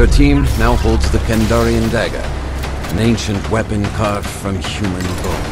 Your team now holds the Kandarian dagger, an ancient weapon carved from human bone.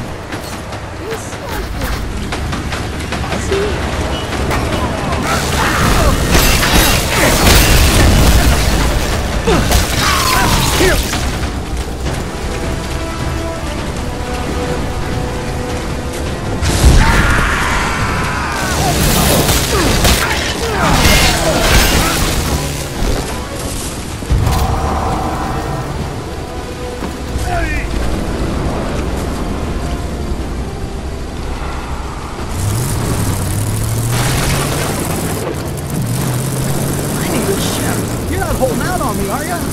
Holding out on me, are ya?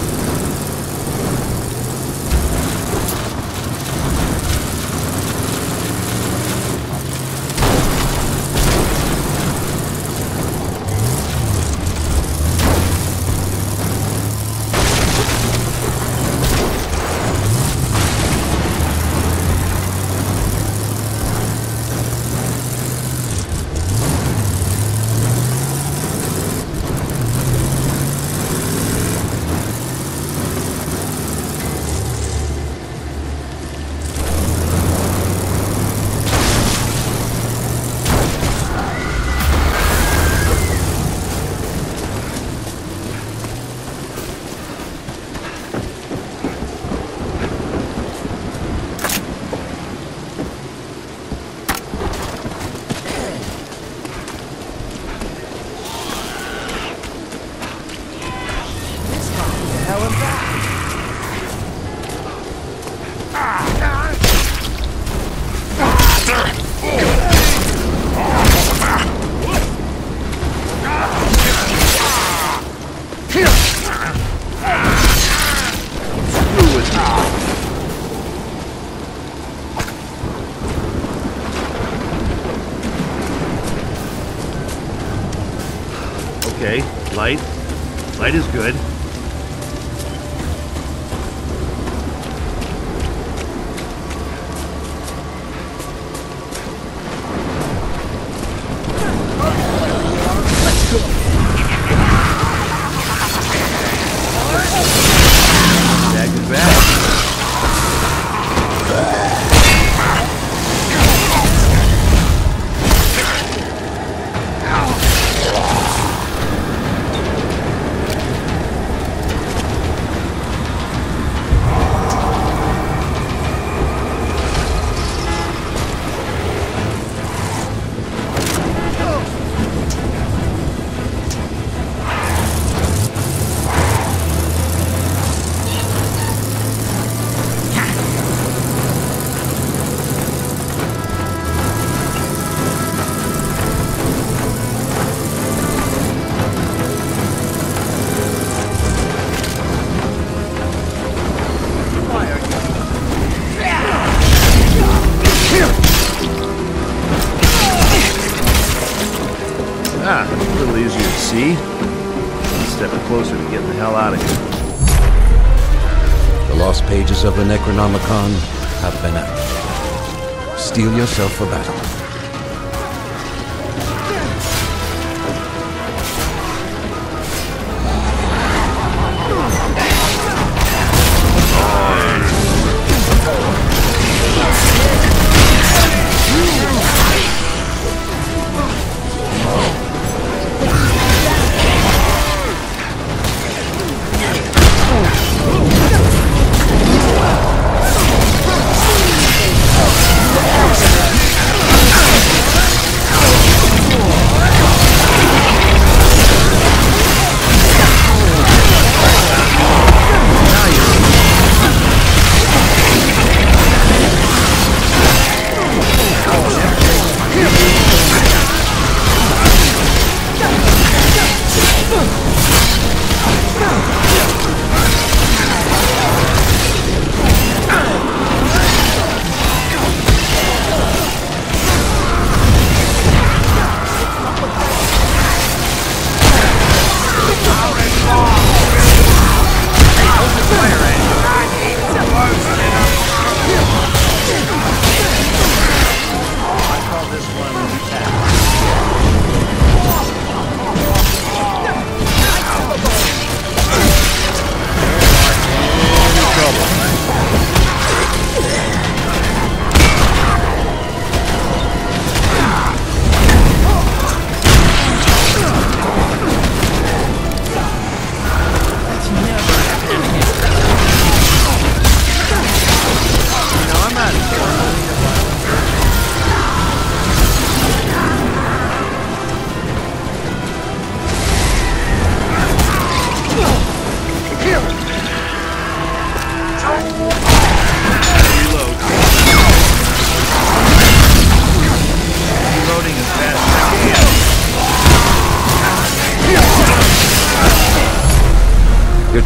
Okay, light. Light is good. Back is back. Ah, a little easier to see. One step closer to getting the hell out of here. The lost pages of the Necronomicon have been out. Steel yourself for battle.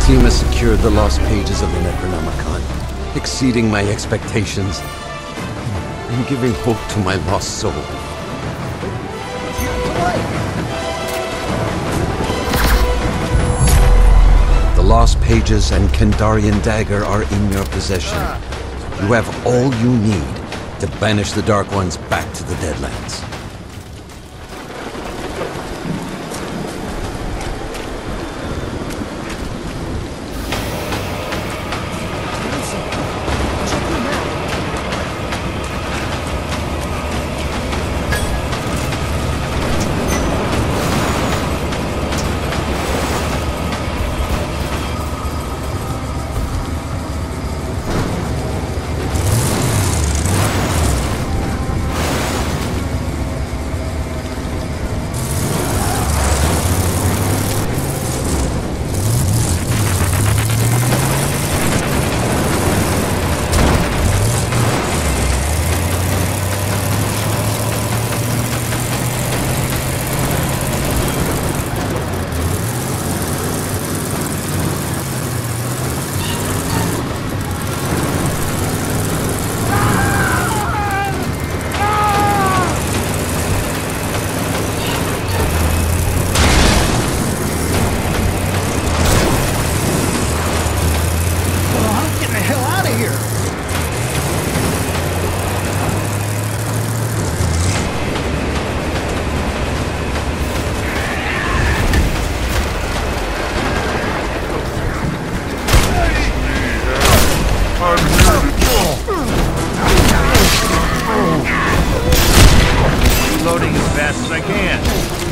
team has secured the lost pages of the Necronomicon, exceeding my expectations and giving hope to my lost soul. The lost pages and Kandarian dagger are in your possession. You have all you need to banish the Dark Ones back to the Deadlands. Reloading as fast as I can.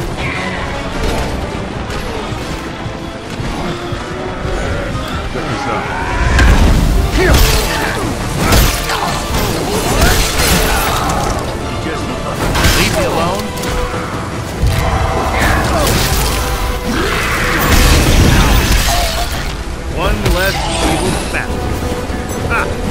Put this up. Just leave me alone. One less evil battle. Ha!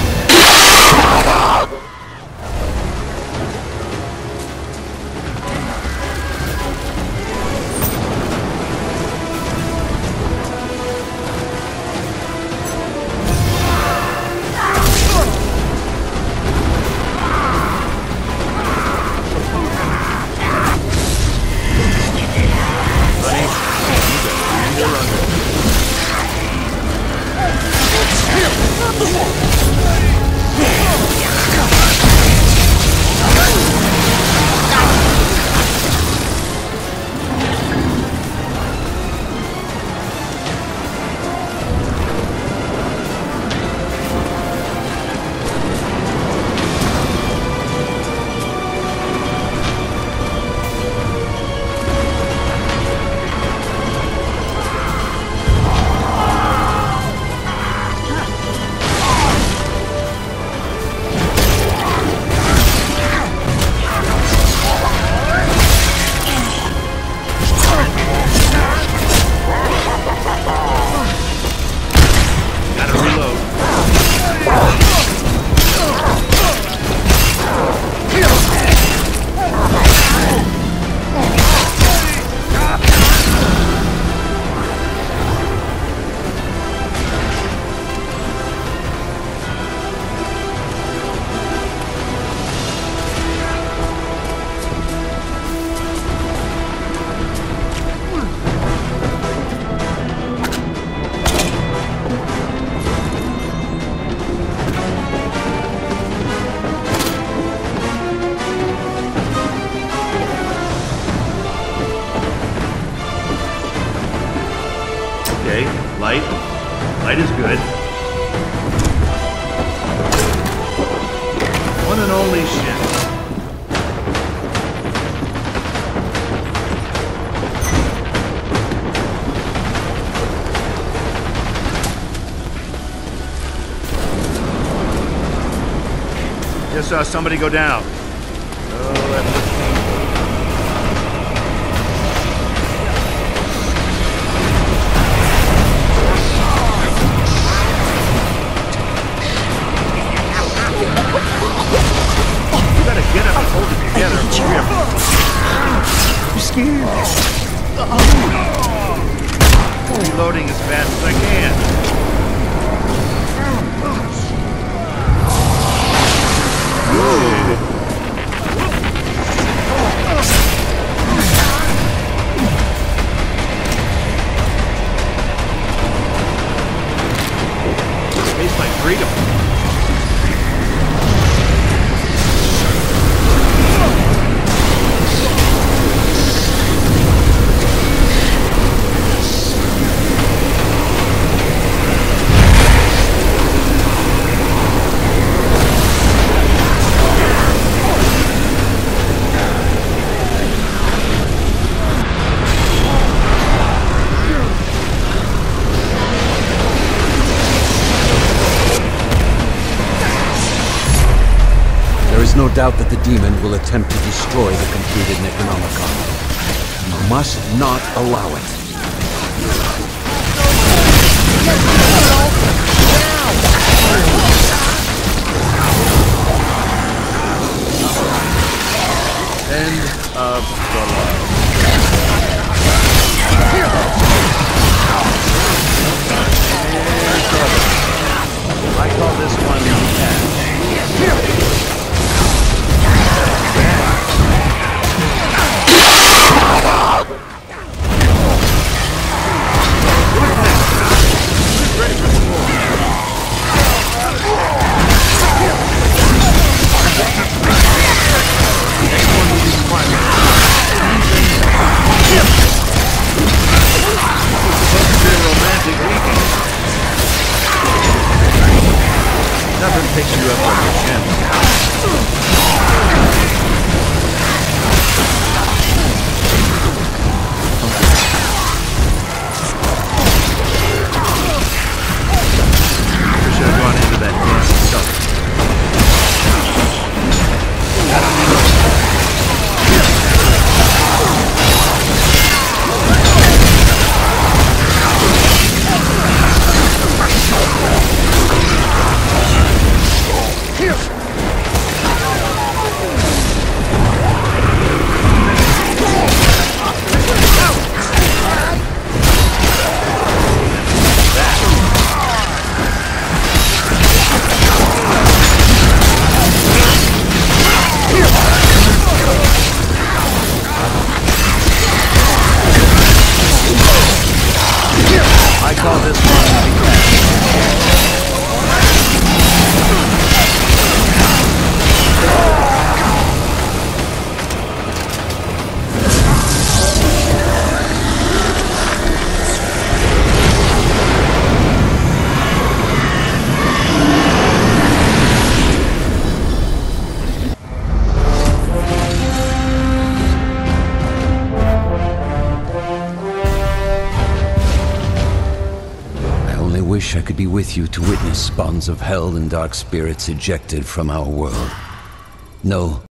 Okay, light. Light is good. One and only ship. Just saw somebody go down. Oh, that looks painful. You gotta get up and hold it together. I'm scared. Reloading as fast as I can. Taste my freedom. No doubt that the demon will attempt to destroy the completed Necronomicon. You must not allow it. End of the line. I call this one catch. Nothing picks you up on your chin. Should have gone into that damn stuff. I call this one I wish I could be with you to witness spawns of hell and dark spirits ejected from our world. No,